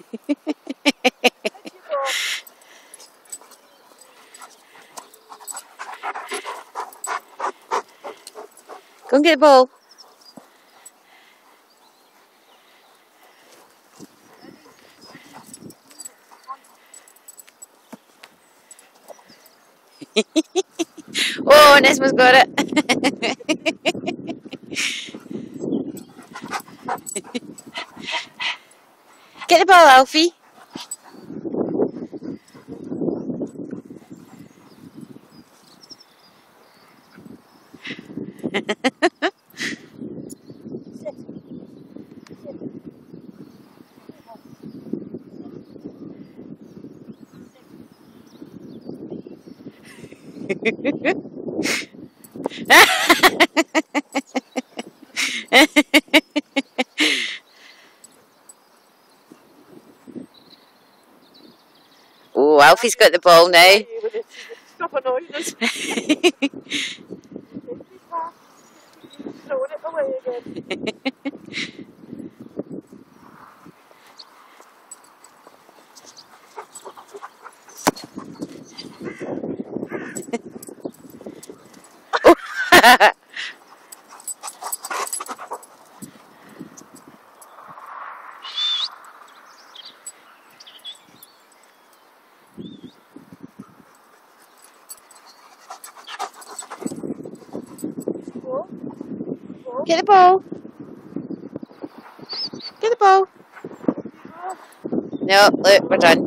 Go and get the ball. Oh, Nismo's got it. Get the ball, Alfie. Oh, Alfie's got the ball now. Stop annoying us. Throwing it away again. Get the ball. Get the ball. No, look, we're done.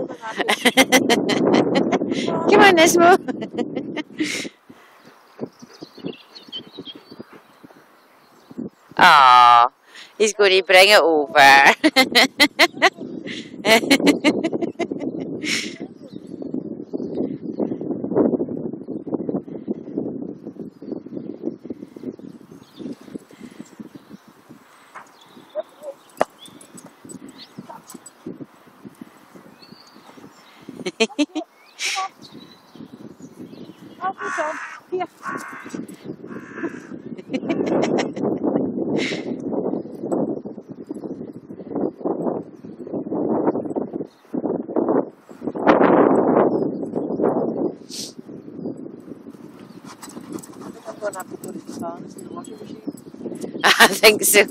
Come on, Nismo. Aw, he's going to bring it over. Here. I'm going to have to put it in the washing machine. I think so.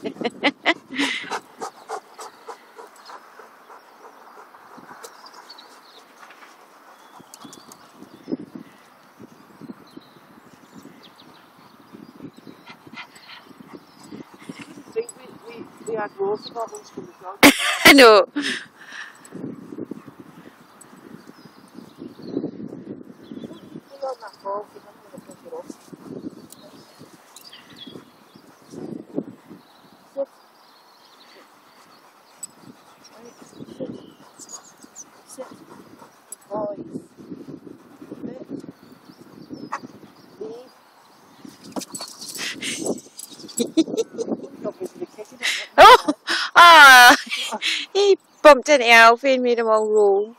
We had water bottles from the dog. I know. Put on that ball because I'm going to pick it up. Sit. Boys. Leave. Oh, ah, he bumped into Alfie and made him all roll.